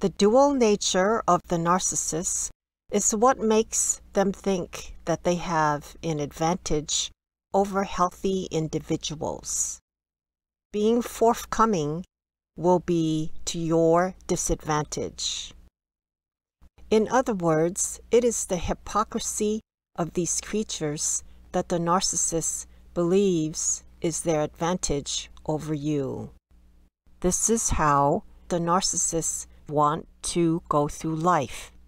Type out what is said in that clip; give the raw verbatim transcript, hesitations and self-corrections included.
The dual nature of the narcissist is what makes them think that they have an advantage over healthy individuals. Being forthcoming will be to your disadvantage. In other words, it is the hypocrisy of these creatures that the narcissist believes is their advantage over you. This is how the narcissists want to go through life.